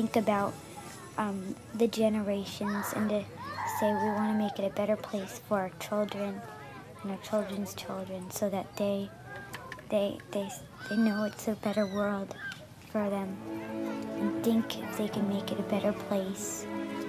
think about the generations and to say we want to make it a better place for our children and our children's children, so that they know it's a better world for them and think if they can make it a better place.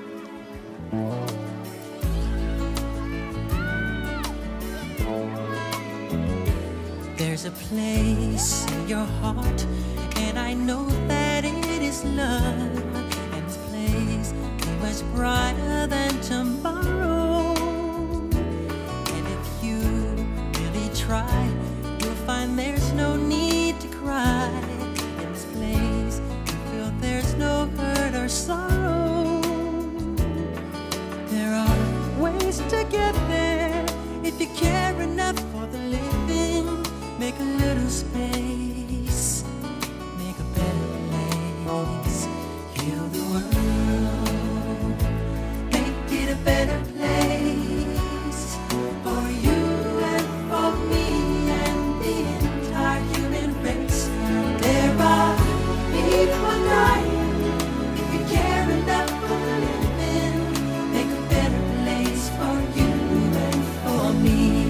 There's a place in your heart, and I know that it is love, and this place is much brighter than tomorrow. And if you really try, you'll find there's no need to cry. In this place, you feel there's no hurt or sorrow. There are ways to get there if you care enough for the living. Make a little space, make a better place, heal the world, make it a better place for you and for me and the entire human race. There are people dying. If you care enough for the living, make a better place for you and for me.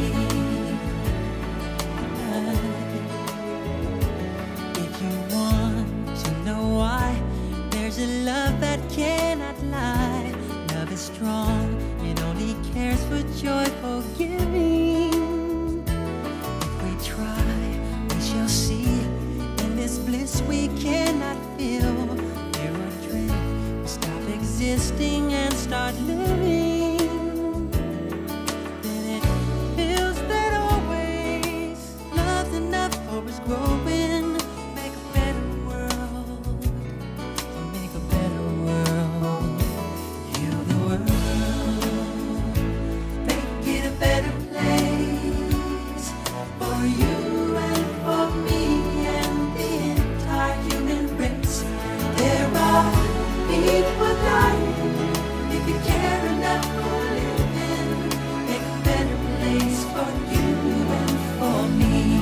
There's a love that cannot lie. Love is strong, it only cares for joyful giving. If we try, we shall see. In this bliss we cannot feel. There are dreams, we stop existing and start living. Then it feels that always love's enough for us growing. Make a better world, make a better world, heal the world, make it a better place for you and for me and the entire human race. There are people dying. If you care enough for living, make a better place for you and for me.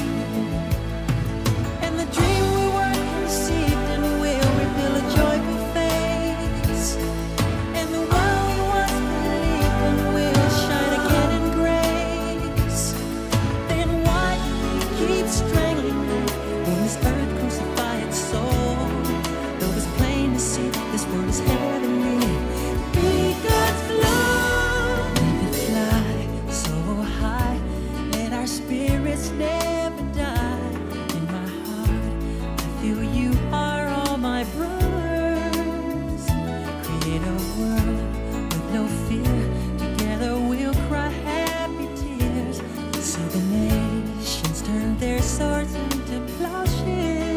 And the dream we were conceived and will reveal a joyful face. And the world we once believed in will shine again in grace. Then why keep strangling when this earth crucify its soul? Though it's plain to see that this world is heavenly, be God's love. Make it fly so high, let our spirits never die. In my heart, I feel you are all my brothers. Create a world with no fear. Together we'll cry happy tears. See the nations turn their swords into plowshares.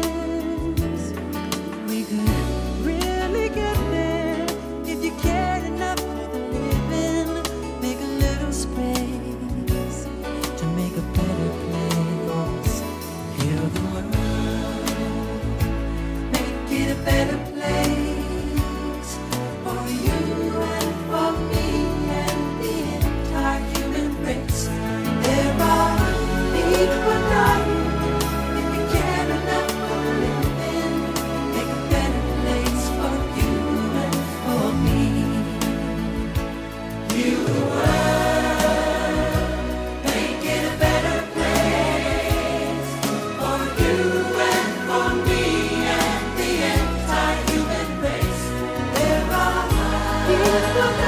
We could really get there if you cared enough for the living. Make a little space to make a better place. Heal the world, make it a better place for you and for me and the entire human race. There are people dying. If you care enough for the living, make a better place for you and for me. Heal the world, make it a better place for you and for me and the entire human race. There are people